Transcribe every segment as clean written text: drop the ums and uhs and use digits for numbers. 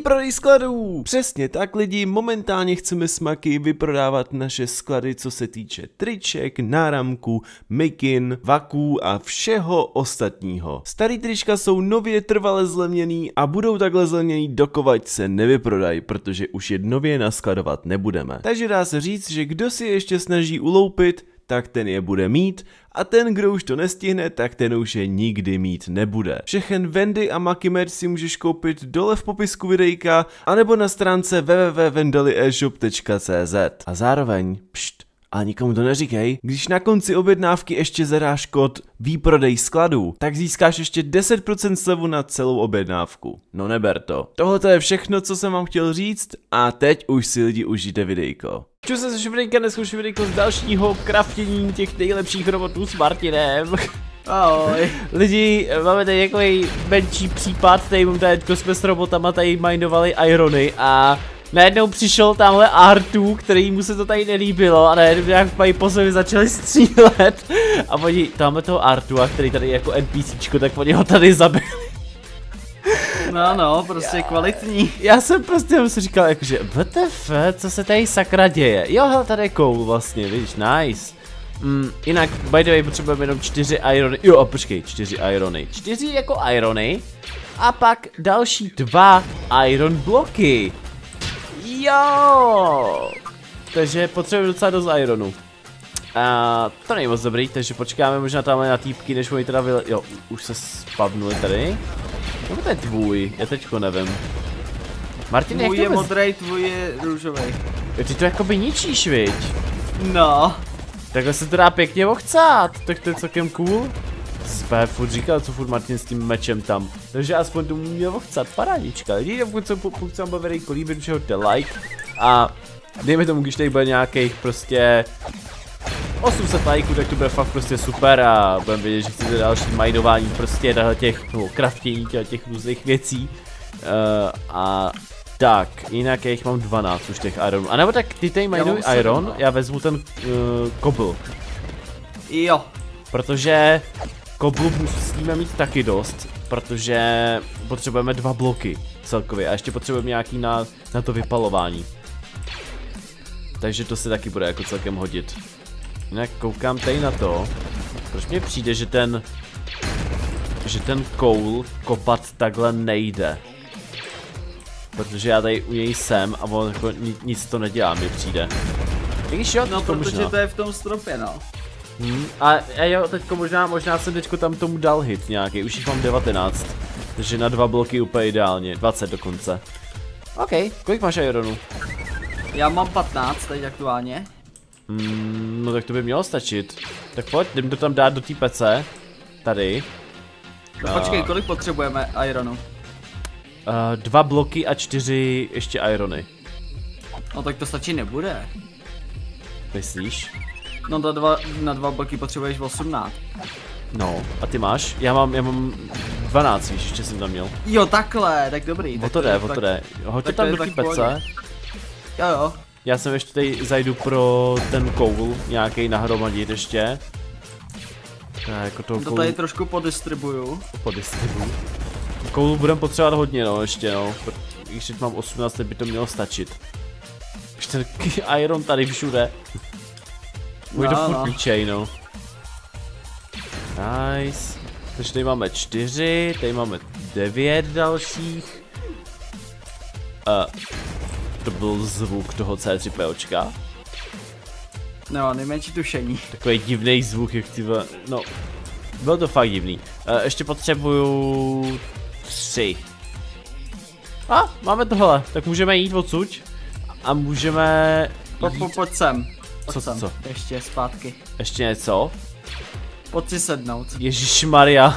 Výprodej skladů! Přesně tak lidi, momentálně chceme s Maki vyprodávat naše sklady, co se týče triček, náramků, mikin, vaků a všeho ostatního. Starý trička jsou nově trvale zlevněný a budou takhle zlevněný dokovať se nevyprodají, protože už je nově naskladovat nebudeme. Takže dá se říct, že kdo si ještě snaží uloupit, tak ten je bude mít a ten, kdo už to nestihne, tak ten už je nikdy mít nebude. Všechen Wendy a Maki merch si můžeš koupit dole v popisku videjka anebo na stránce www.wendellyeshop.cz. A zároveň, ale nikomu to neříkej, když na konci objednávky ještě zadáš kód výprodej skladů, tak získáš ještě 10% slevu na celou objednávku. No neber to. Tohle je všechno, co jsem vám chtěl říct a teď už si lidi užijte videjko. Čus se z videjka, dneska už videjko z dalšího craftění těch nejlepších robotů s Martinem. Ahoj. Lidi, máme tady takový menší případ, tady jsme s robotama tady minovali irony a najednou přišel tamhle R2, který mu se to tady nelíbilo a najednou nějak mají po sobě začali střílet a oni tamhle toho R2, který tady je jako NPCčko, tak oni ho tady zabili. No, prostě kvalitní. Já jsem prostě si říkal jakože WTF, co se tady sakra děje. Jo, hele, tady je cool vlastně, vidíš, nice. Jinak, by the way, potřebujeme jenom 4 irony, jo, počkej, 4 irony. 4 jako irony a pak další 2 iron bloky. Jo! Takže potřebujeme docela dost ironu. To není moc dobrý, takže počkáme možná tamhle na týpky, než oni teda jo, už se spavnuli tady. No to je tvůj, já teďko nevím. Martin, tvůj je modrý, tvůj je růžový. Jo, ty to jakoby ničíš, viď? No. Takhle se to dá pěkně ochcát, tak to je celkem cool. Jsem furt říkal, co furt Martin s tím mečem tam. Takže aspoň to měl ochcat, parádička. Lidi, pokud se vám bude videjko líbit, už hoďte like. A dejme tomu, když tady bude nějakých prostě 800 lajků, tak to bude fakt prostě super a budeme vědět, že chcete další minování prostě těch craftění těch různých věcí. A tak, jinak já jich mám 12 už těch ironů. A nebo tak ty tady minuj iron, já vezmu ten kobl. Jo. Protože koblu musíme mít taky dost, protože potřebujeme 2 bloky celkově a ještě potřebujeme nějaký na to vypalování. Takže to se taky bude jako celkem hodit. Jinak koukám tady na to, proč mně přijde, že ten koul kopat takhle nejde. Protože já tady u něj jsem a on jako nic to nedělá, mi přijde. Když jo, no, protože možná. To je v tom stropě, no. A jo, teďko možná jsem teďko tam tomu dal hit nějaký, už jich mám 19. Takže na 2 bloky úplně ideálně, 20 dokonce. OK, kolik máš ironů? Já mám 15 teď aktuálně. No tak to by mělo stačit. Tak pojď, jdem to tam dát do té pece. Tady. No, počkej, kolik potřebujeme ironu? 2 bloky a 4 ještě irony. No tak to stačí nebude. Myslíš? No na 2 bloky potřebuješ 18. No, a ty máš? Já mám 12, víš, ještě jsem tam měl. Jo, takhle, tak dobrý. O to jde. Hoď to tam do té pece. Jo. Já jsem ještě tady zajdu pro ten koul nějaký nahromadit ještě. Jako toho to tady trošku podistribuju. Koulu budeme potřebovat hodně, no, ještě, no. Když teď mám 18, by to mělo stačit. Ještě ten iron tady všude. Můj to furt píčej, no. Nice. Takže tady máme 4, tady máme 9 dalších. To byl zvuk toho C3POčka. No, nejmenší tušení. Takový divný zvuk, jak ty no, bylo to fakt divný. Ještě potřebuju 3. A, máme tohle, tak můžeme jít odsud. A můžeme jít... Pojď sem. Co? Ještě zpátky. Ještě něco? Pojď si sednout. Ježišmarja.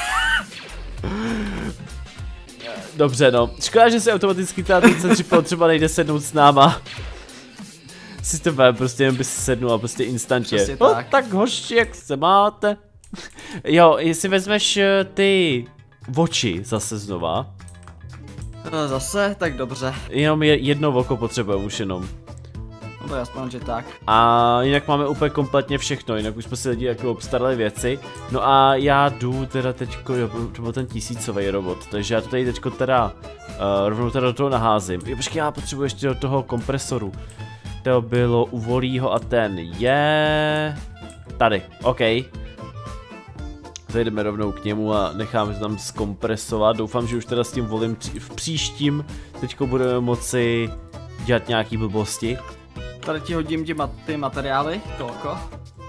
Dobře, no. Škoda, že se automaticky ten C3PO třeba nejde sednout s náma. Systém prostě jen by si sednul a prostě instantně. No, tak hoši, jak se máte? Jo, jestli vezmeš ty oči zase znova. Zase? Tak dobře. Jenom jedno oko potřebujeme už jenom. No to je aspoň, že tak. A jinak máme úplně kompletně všechno, jinak už jsme si lidi jako obstarali věci. No a já jdu teda teďko, jo, to byl ten 1000ový robot, takže já to tady teďko teda rovnou teda do toho naházím. Jo, počkej, já potřebuji ještě do toho kompresoru. To bylo u Volího a ten je tady, OK. Zajdeme rovnou k němu a necháme to tam zkompresovat. Doufám, že už teda s tím Volím v příštím teďko budeme moci dělat nějaký blbosti. Tady ti hodím ty materiály, kolko.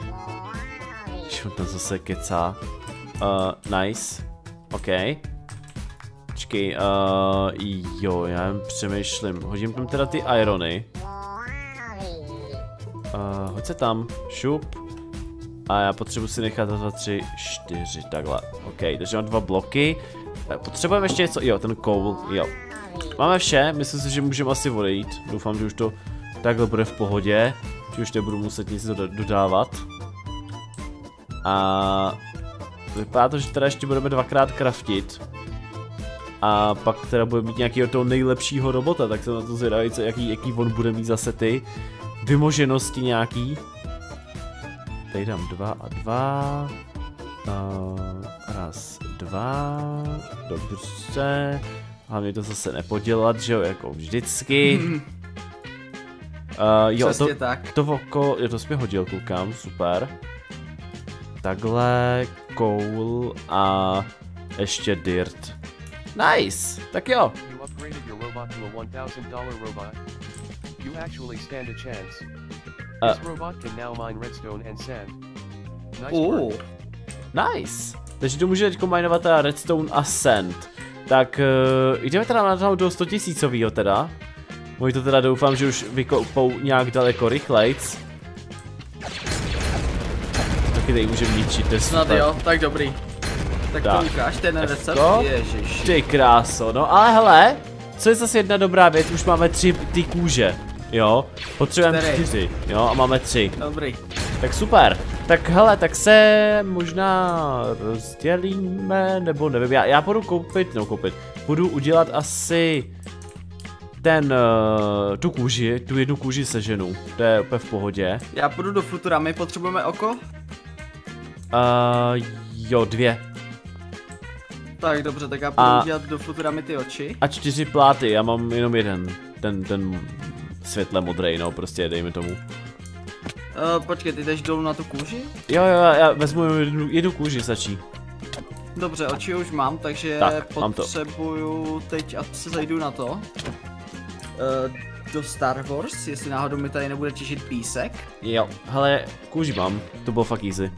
Čo tam zase kecá. Nice. OK. Počkej, jo, já jen přemýšlím. Hodím tam teda ty irony. Hoď se tam, šup. A já potřebuji si nechat 2, 3, 4, takhle. OK, takže mám 2 bloky. Potřebujeme ještě něco, jo, ten coal, jo. Máme vše, myslím si, že můžeme asi odejít. Doufám, že už to takhle bude v pohodě. Že už nebudu muset nic dodávat. A vypadá to, že teda ještě budeme 2krát craftit. A pak teda budeme mít nějakého toho nejlepšího robota, tak jsem na to zvědavý, jaký on bude mít zase ty vymoženosti nějaký. Tady dám 2 a 2. Raz, 2. Dobře. Hlavně to zase nepodělat, že jo, jako vždycky. Jo, to oko, jo, to jsi mi hodil, koukám, super. Takhle, coal a ještě dirt. Nice, tak jo. This robot can now mine redstone and sand. Nice. Takže to může teďko minovat teda redstone a sand. Tak jdeme teda na toho do 100 000 teda. Můj to teda doufám, že už vykopou nějak daleko rychlejc. Taky tady můžeme ničit, to je super. Snad jo, tak dobrý. Tak to ukáž, ten recept, ježiš. Ty kráso, no ale hele, co je zase jedna dobrá věc, už máme 3 ty kůže. Jo, potřebujeme 4, jo, a máme 3. Dobrý. Tak super. Tak hele, tak se možná rozdělíme, nebo nevím, já půjdu koupit, půjdu udělat asi tu kůži, tu jednu kůži seženu, to je úplně v pohodě. Já půjdu do Futuramy, potřebujeme oko? Jo, 2. Tak dobře, tak já půjdu udělat do Futuramy ty oči. A 4 pláty, já mám jenom jeden, ten světle modrej, no, prostě dejme tomu. Počkej, ty jdeš dolů na tu kůži? Jo, já vezmu jednu kůži, stačí. Dobře, oči už mám, takže tak, potřebuju, teď se zajdu na to. Do Star Wars, jestli náhodou mi tady nebude těžit písek. Jo, hele, kůži mám, to bylo fakt easy.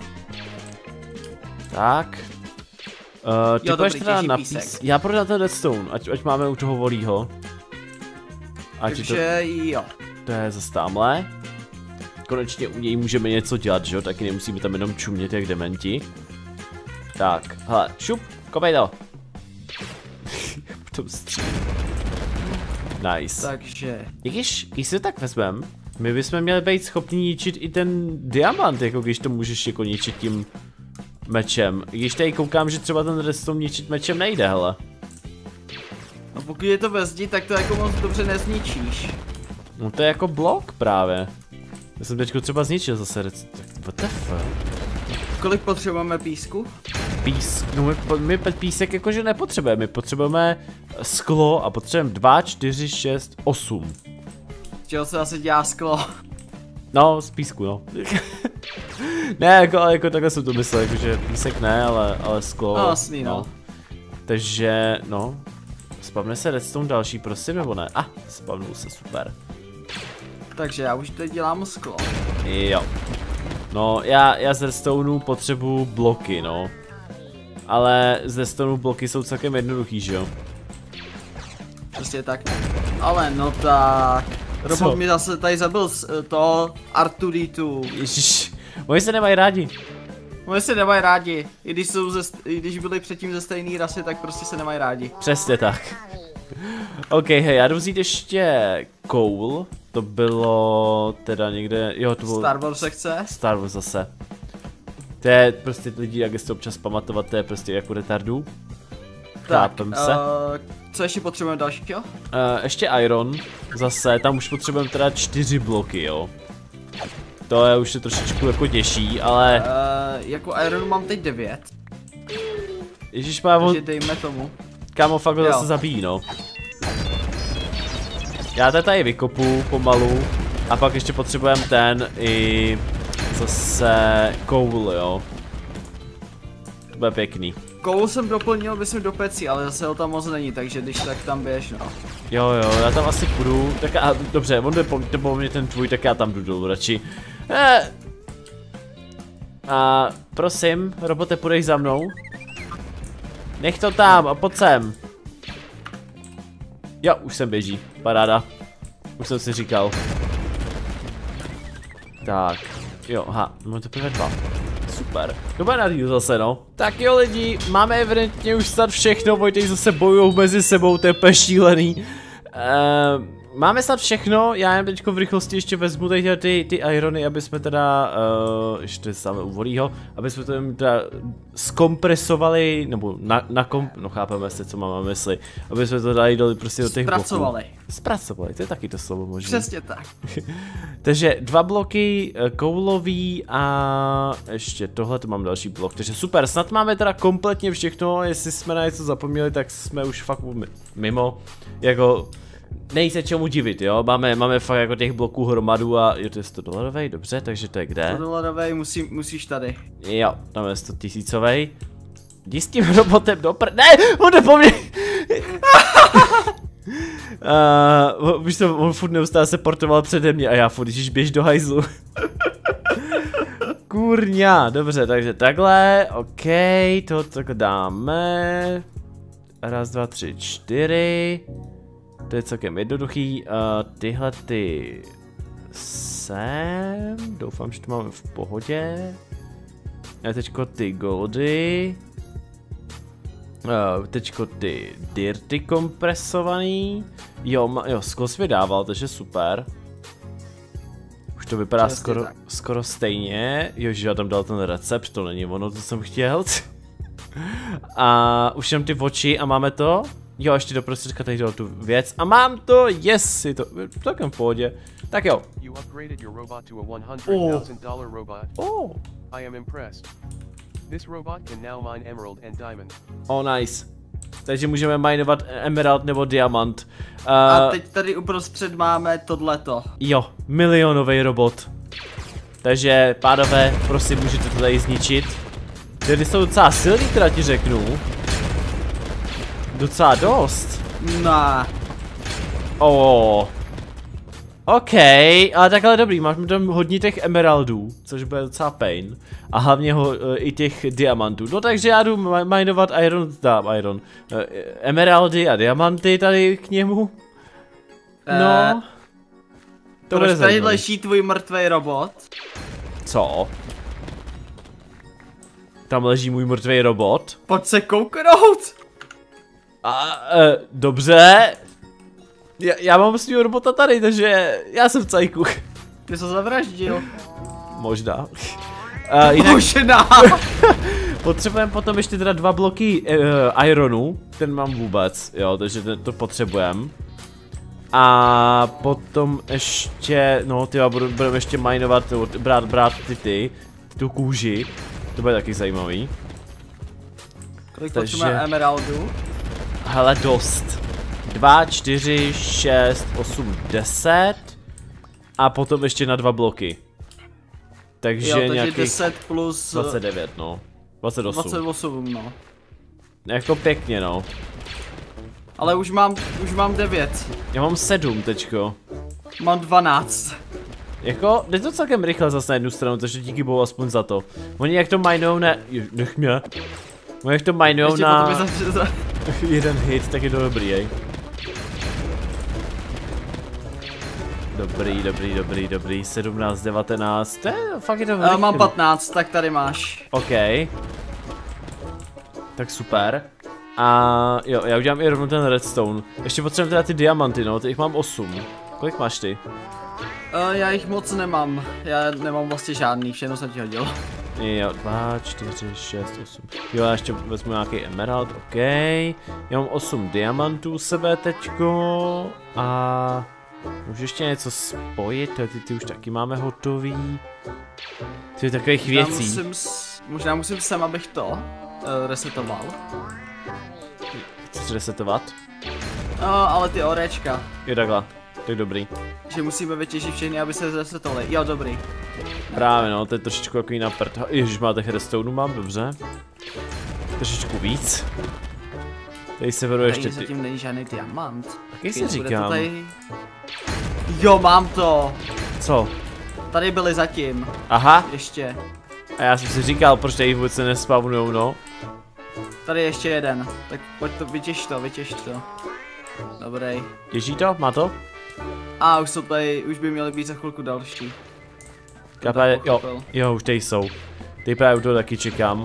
Tak. Ty budeš teda na písek. Já půjdu na ten redstone, ať máme u toho Volího. Takže jo. To je zase tamhle. Konečně u něj můžeme něco dělat, že jo? Taky nemusíme tam jenom čumět jak dementi. Tak, hele, šup, kopej to. Potom střílím. Nice. Takže. Když si tak vezmem, my bychom měli být schopni ničit i ten diamant, jako když to můžeš jako ničit tím mečem. Když tady koukám, že třeba ten redstone ničit mečem nejde, hele. No pokud je to ve zdi, tak to jako moc dobře nezničíš. No to je jako blok právě. Já jsem teďko třeba zničil zase redstone. What the fuck? Kolik potřebujeme písku? No my písek jakože nepotřebujeme, my potřebujeme sklo a potřebujeme 2, 4, 6, 8. Z čeho se asi dělá sklo? No, z písku, no. Ne, jako takhle jsem to myslel, jakože písek ne, ale sklo. No, jasný, no. Takže, no. Spavne se redstone další, prosím, nebo ne? Spavnul se, super. Takže já už teď dělám sklo. Jo. No, já z redstoneu potřebuju bloky, no. Ale z redstoneu bloky jsou celkem jednoduchý, že jo? Prostě tak. Ale no tak. Robot mi zase tady zabil to R2D2. Ježiš, oni se nemají rádi. Oni se nemají rádi. I když byli předtím ze stejné rasy, tak prostě se nemají rádi. Přesně tak. OK, hej, já jdu vzít ještě coal. To bylo teda někde, jo, to bylo... Star Wars sekce? Star Wars zase. To je prostě lidi, jak jste občas pamatovat, to je prostě jako retardů. Chápem se. Co ještě potřebujeme dalšího? Ještě iron, zase, tam už potřebujeme teda 4 bloky, jo. To je už je trošičku jako těžší, ale... Jako iron mám teď 9. Ježišmá, Takže dejme tomu. Kámo, fakt ho zase zabíjí, no. Já tady vykopu pomalu. A pak ještě potřebujeme ten i zase koul, jo. To bude pěkný. Koul jsem doplnil, myslím, do pecí, ale zase ho tam moc není, takže když tak tam běž, no. Jo, já tam asi půjdu, tak a dobře, on jde po mě ten tvůj, tak já tam jdu dolů radši. A prosím, robote, půjdeš za mnou? Nech to tam a pojď sem. Jo, už sem běží, paráda. Už jsem si říkal. Tak, jo, aha, máme teprve 2. Super, doba na díl zase, no. Tak jo lidi, máme evidentně už snad všechno, Vojtej zase bojujou mezi sebou, to je šílený. Máme snad všechno, já jen teďko v rychlosti ještě vezmu tady ty irony, aby jsme teda, ještě samé u volího, aby jsme to jim teda zkompresovali, nebo no chápeme se, co mám na mysli, aby jsme to dali prostě do těch bloků. Zpracovali, to je taky to slovo možná. Přesně tak. Takže 2 bloky koulový a ještě tohle to mám další blok, takže super, snad máme teda kompletně všechno, jestli jsme na něco zapomněli, tak jsme už fakt mimo, jako... Nejde se čemu divit, jo, máme fakt jako těch bloků hromadu a jo, to je 100 dolarovej, dobře, takže to je kde? 100 dolarovej musíš tady. Jo, tam je 100 tisícovej. Jdi s tím robotem ne, on jde po mně! Víš to, on furt neustále se portoval přede mě a já furt, když běž do hajzlu. Kurňa, dobře, takže takhle, ok, to takhle dáme. 1, 2, 3, 4. To je celkem jednoduchý, tyhle ty sem, doufám, že to máme v pohodě. A teďko ty goldy. Teďko ty dirty kompresovaný. Jo, skos mi dával, takže super. Už to vypadá skoro stejně. Jože, já tam dal ten recept, to není ono, co jsem chtěl. A už jenom ty oči a máme to. Jo, ještě do prostředka tady dal tu věc a mám to, yes, je to takem v pohodě. Tak jo. Nice. Takže můžeme minovat emerald nebo diamant. A teď tady uprostřed máme tohleto. Jo, milionový robot. Takže, pánové, prosím, můžete to tady zničit. Tady jsou docela silný, teda ti řeknu. Docela dost. No. OK, ale takhle dobrý, máme tam hodně těch emeraldů, což bude docela pain. A hlavně i těch diamantů. No takže já jdu minovat emeraldy a diamanty tady k němu. No. To bude zajímavé. Tady leží tvůj mrtvý robot. Co? Tam leží můj mrtvý robot? Pojď se kouknout. Dobře. Já mám svýho robota tady, takže já jsem v cajku. Ty jsi zavraždil. Možná. Možná. Potřebujeme potom ještě teda 2 bloky ironu, ten mám vůbec, jo, takže to potřebujeme. A potom ještě, no tyjo, budeme ještě minovat, brát tu kůži, to bude taky zajímavý. Kolik potřebujeme emeraldů? Hele, dost. 2, 4, 6, 8, 10. A potom ještě na 2 bloky. Takže, takže nějakých 10 plus 29, no. 28. 28, no. Jako pěkně, no. Ale už mám 9. Já mám 7 teďko. Mám 12. Jako, jde to celkem rychle zase na jednu stranu, takže díky bohu aspoň za to. Oni jak to minujou nech mě. Oni jak to minujou na jeden hit, tak je to dobrý, ej. Dobrý, 17, 19, to je, fakt je to velký. Mám 15, tak tady máš. OK. Tak super. A jo, já udělám i rovnou ten redstone. Ještě potřebujeme teda ty diamanty, no, těch mám 8. Kolik máš ty? Já jich moc nemám, já nemám vlastně žádný, všechno jsem ti hodil. Jo, 2, 4, 6, 8. Jo, já ještě vezmu nějaký emerald, OK. Já mám 8 diamantů u sebe teďko. A můžu ještě něco spojit, ty už taky máme hotový. Ty takových věcí. Možná musím sem, abych to resetoval. Chceš resetovat? No, ale ty orečka. Jo, takhle. Tak dobrý. Že musíme vytěžit všechny, aby se zresetovali. Jo, dobrý. Právě no, to je trošičku takový na prd. Ježiš, máte redstone, mám, dobře. Trošičku víc. Tady se vedu ještě ty... zatím není žádný diamant. Taky si říkám. Tady... Jo, mám to. Co? Tady byly zatím. Aha. Ještě. A já jsem si říkal, proč tady vůbec se nespavnujou, no. Tady ještě jeden. Tak pojď to, vytěž to. Dobrý. Těží to? Má to? A už jsou tady, už by měly být za chvilku další. Jo, už tady jsou. Tady právě u toho taky čekám.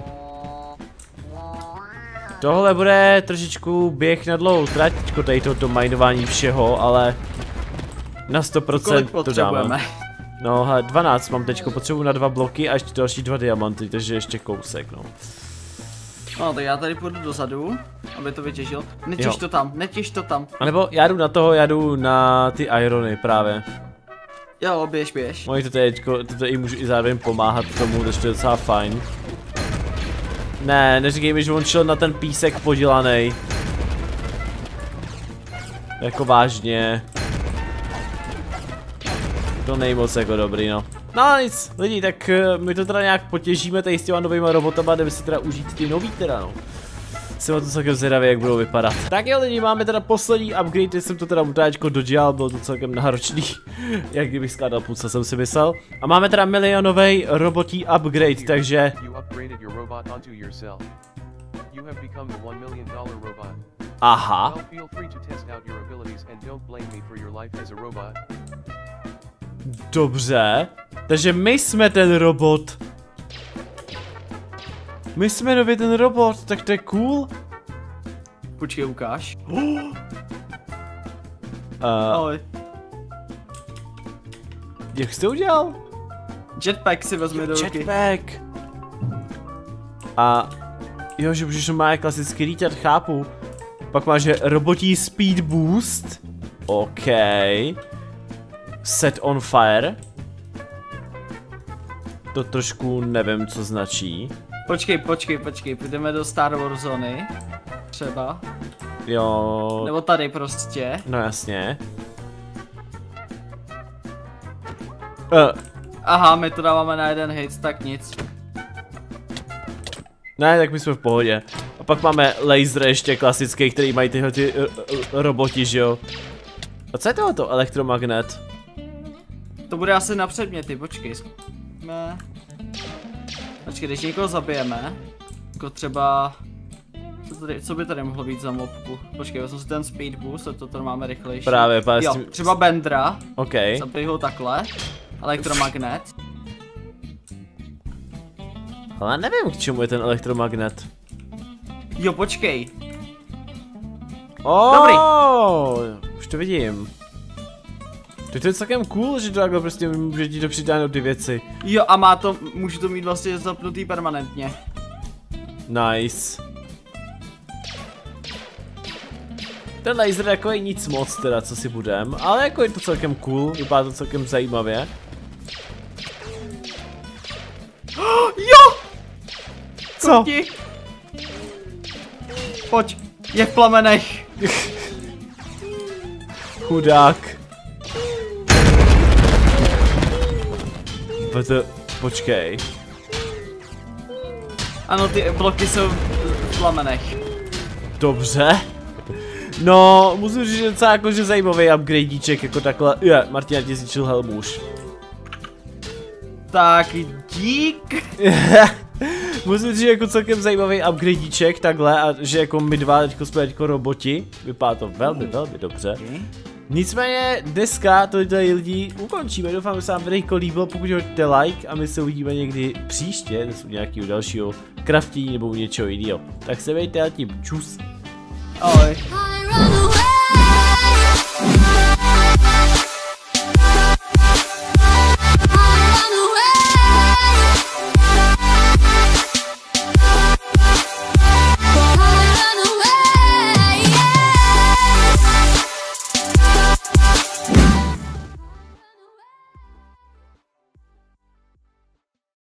Tohle bude trošičku běh na dlouhou trať, tady toto minování všeho, ale na 100% to dáme. No, 12 mám teďko, potřebuji na 2 bloky a ještě další 2 diamanty, takže ještě kousek, no. No, tak já tady půjdu dozadu, aby to vytěžil. Netěž to tam. A nebo já jdu na toho, já jdu na ty irony právě. Jo, běž. Můj to teďko, to i můžu i zároveň pomáhat tomu, takže to je docela fajn. Ne, neříkej mi, že on šel na ten písek podělanej. Jako vážně. To není moc jako dobrý, no. No nic, lidi, tak my to teda nějak potěžíme tady s těma novýma robotama, jdeme si teda užít ty nový teda, no. Jsem o to celkem zvědavý, jak budou vypadat. Tak jo lidi, máme teda poslední upgrade, jsem to teda mutáčko dodělal, bylo to celkem náročný. Jak kdybych skládal půlce, jsem si myslel. A máme teda milionový robotí upgrade, takže... Aha. Dobře, takže my jsme ten robot. My jsme nově ten robot, tak to je cool. Počkej, ukáž. Ahoj. Jak jsi to udělal? Jetpack si vezme do ruky. Jetpack. A jo, že můžeš má klasický lítat, chápu. Pak máš robotí speed boost. OK. Set on fire. To trošku nevím, co značí. Počkej, půjdeme do Star Wars zóny. Třeba. Jo. Nebo tady prostě. No jasně. Aha, my to dáváme na jeden hit, tak nic. Ne, tak my jsme v pohodě. A pak máme laser ještě klasický, který mají tyhle ty roboti, že jo. A co je tohoto elektromagnet? To bude asi na předměty, počkej. Počkej, když někoho zabijeme, jako třeba... Co by tady mohlo být za mobku? Počkej, vezmu si ten speed boost, to máme rychlejší. Právě, jo, třeba Bendra. OK. Zabij ho takhle. Elektromagnet. Ale nevím, k čemu je ten elektromagnet. Jo, počkej. Dobrý. Už to vidím. To je celkem cool, že to takhle prostě může ti to přidáhnout ty věci. Jo, a můžu to mít vlastně zapnutý permanentně. Nice. Ten laser jako je nic moc teda, co si budem, ale jako je to celkem cool, vypadá to celkem zajímavě. Jo! Co? Pojď, je v plamenech. Chudák. Počkej. Ano, ty bloky jsou v plamenech. Dobře. No, musím říct, že docela jakože zajímavý upgradíček, jako takhle. Martina ti zničil helmu už. Tak, dík. Musím říct, že jako celkem zajímavý upgradíček, takhle, a že jako my dva teďko jsme teďko roboti. Vypadá to velmi dobře. Nicméně dneska to tady lidi ukončíme, doufám, že se vám videjko líbilo, pokud hodíte like a my se uvidíme někdy příště, u nějakého dalšího craftění nebo u něčeho jiného. Tak se mějte a tím čus. Ahoj.